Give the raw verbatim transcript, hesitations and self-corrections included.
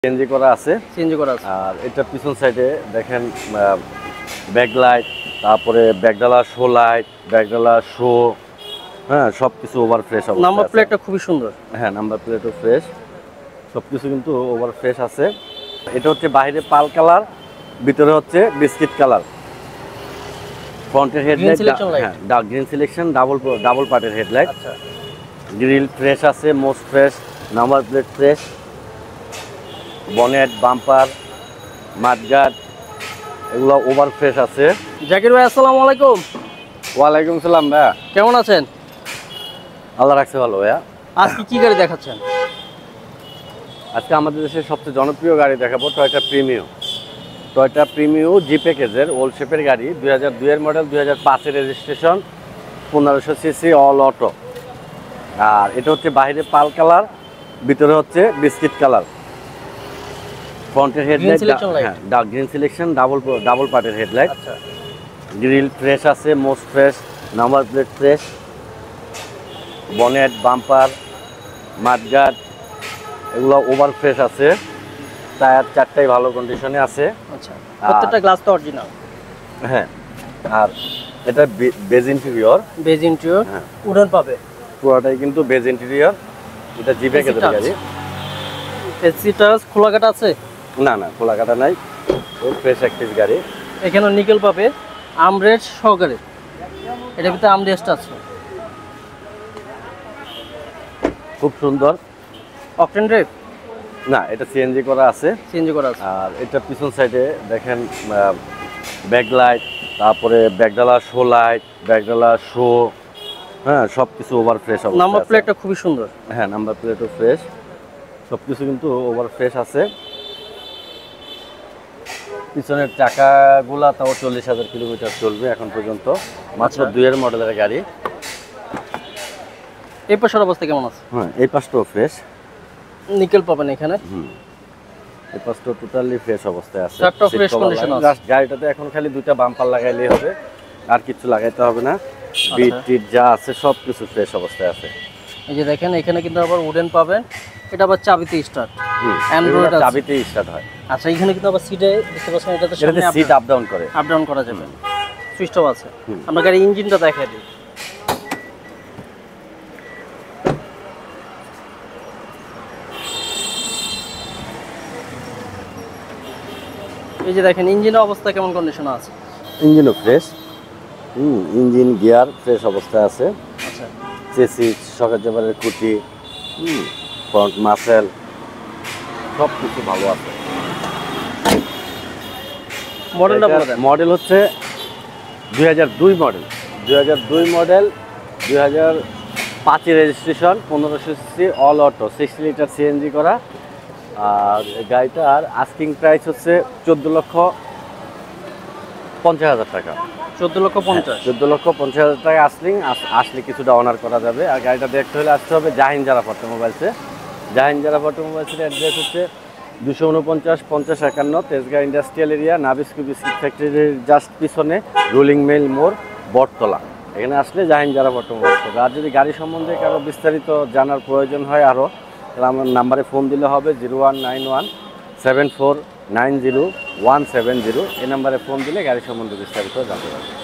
CNG করা আছে CNG করা আছে আর এটা পিছন সাইডে দেখেন ব্যাকলাইট, তারপরে ব্যাকডালা শো লাইট, ব্যাকডালা শো, হ্যাঁ সব কিছু ওভার ফ্রেশ অবস্থা। নাম্বার প্লেটটা খুবই সুন্দর। হ্যাঁ নাম্বার প্লেটও ফ্রেশ, সব কিছু কিন্তু ওভার ফ্রেশ আছে। এটা হচ্ছে বাইরে পাল কালার, ভিতরে হচ্ছে বিস্কিট কালার। ফ্রন্টের হেডলাইট হ্যাঁ dark green selection, double double পার্টের হেডলাইট। আচ্ছা, গ্রিল ফ্রেশ আছে, most fresh, number plate fresh, bonnet, bumper, mudguard এগুলো ওভার ফ্রেশ আছে। জাকির ভাই আসসালামু আলাইকুম। ওয়ালাইকুম সালাম ভাইয়া, কেমন আছেন? আল্লাহ রাখছে ভালো ভাইয়া। আজকে কি গাড়ি দেখাচ্ছেন? আজকে আমাদের দেশের সবচেয়ে জনপ্রিয় গাড়ি দেখাবো Toyota Premio. Toyota Premio G প্যাকেজের ওল্ড শেপের গাড়ি, দুই হাজার দুইয়ের মডেল, দুই হাজার পাঁচের রেজিস্ট্রেশন, পনেরোশো সিসি অল অটো। আর এটা হচ্ছে বাইরে পাল কালার, ভিতরে হচ্ছে বিস্কিট কালার। ফ্রন্টের হেডলাইট হ্যাঁ dark green selection, double double পার্টের হেডলাইট। আচ্ছা, গ্রিল ফ্রেশ আছে, most fresh, number plate fresh, bonnet, bumper, mudguard এগুলো ওভার ফ্রেশ আছে। টায়ার চারটাই ভালো কন্ডিশনে আছে। আচ্ছা, প্রত্যেকটা গ্লাস তো অরিজিনাল। হ্যাঁ, আর এটা বেজ ইন্টেরিয়র, বেজ ইন্টেরিয়র, হ্যাঁ উডান পাবে পুরোটাই কিন্তু বেজ ইন্টেরিয়র। এটা জি প্যাকেজের গাড়ি। এসি টাচ খোলা কাটা আছে? না না খোলা কাটা নাই, ফুল ফ্রেশ অ্যাক্টিভ গাড়ি। এখানে নিকেল পাবে, আমরেস্ট সহকারে। এটার ভিতরে আমরেস্ট আছে, খুব সুন্দর। অকটেন ড্রাইভ না, এটা সিএনজি করা আছে। সিএনজি করা আছে আর এটা পিছন সাইডে দেখেন ব্যাকলাইট, তারপরে ব্যাকডালা শো লাইট, ব্যাকডালা শো, হ্যাঁ সব কিছু ওভার ফ্রেশ অবস্থা। নাম্বার প্লেটটা খুবই সুন্দর। হ্যাঁ নাম্বার প্লেটও ফ্রেশ, সব কিছু কিন্তু ওভার ফ্রেশ আছে। পিছনের চাকাগুলা তাও চল্লিশ হাজার কিলোমিটার চলবে এখন পর্যন্ত, মাত্র দুইয়ের মডেলের গাড়ি। এই পাশের অবস্থা কেমন আছে? হ্যাঁ এই পাশটাও ফ্রেশ, নিকেল পাবেন এখানে। হুম এই পাশটাও টোটালি ফ্রেশ অবস্থায় আছে। চারটা ফ্রেশ কন্ডিশন আছে। জাস্ট গাড়িটাতে এখন খালি দুইটা বাম্পার লাগাইলেই হবে, আর কিছু লাগাইতে হবে না। বিট টিট যা আছে সব কিছু ফ্রেশ অবস্থায় আছে। এই যে দেখেন এখানে কিন্তু আবার উডেন পাবেন, এটা আবার চাবিতে স্টার্ট, হুম অ্যান্ড্রয়েড আছে। চাবিতেই স্টার্ট হয়। আচ্ছা, এখানে কিন্তু আবার সিটে দেখতে পাচ্ছেন, এটাতে এটাতে সিট আপ ডাউন করে, আপ ডাউন করা যাবে। সুইচ অফ আছে। আমরা গাড়ির ইঞ্জিনটা দেখাই দিই। এই যে দেখেন ইঞ্জিনের অবস্থা কেমন কন্ডিশন আছে। ইঞ্জিনও ফ্রেশ, হুম ইঞ্জিন গিয়ার ফ্রেশ অবস্থায় আছে। আচ্ছা, চেসিস, শকের জেবারের খুঁটি, হুম ফ্রন্ট মাসেল সব কিছু ভালো আছে। মডেলটা বলে দেন। মডেল হচ্ছে দুই হাজার দুই মডেল, দুই হাজার দুই মডেল, দুই হাজার পাঁচের রেজিস্ট্রেশন, পনেরোশো CC all auto, sixty litre CNG করা। আর গাড়িটার আস্কিং প্রাইস হচ্ছে চোদ্দো লক্ষ পঞ্চাশ হাজার টাকা। চোদ্দ লক্ষ পঞ্চাশ চোদ্দ লক্ষ পঞ্চাশ হাজার টাকা আসলিং, আসলে কিছুটা অনার করা যাবে। আর গাড়িটা দেখতে হলে আসতে হবে জাহিন জারা অটোমোবাইলসে। জাহিন জারা অটোমোবাইলসের অ্যাড্রেস হচ্ছে দুশো উনপঞ্চাশ পঞ্চাশ একান্ন Tejgaon industrial area, Nabisco biscuit ফ্যাক্টরির জাস্ট পিছনে, রোলিং মেল মোড়, বটতলা। এখানে আসলে জাহিন জারা অটোমোবাইলস হবে। আর যদি গাড়ি সম্বন্ধে কারো বিস্তারিত জানার প্রয়োজন হয় আরও, তাহলে আমার নাম্বারে ফোন দিলে হবে zero one nine one seven four nine zero one seven zero. এই নাম্বারে ফোন দিলে গাড়ি সম্বন্ধে বিস্তারিত জানতে পারবে।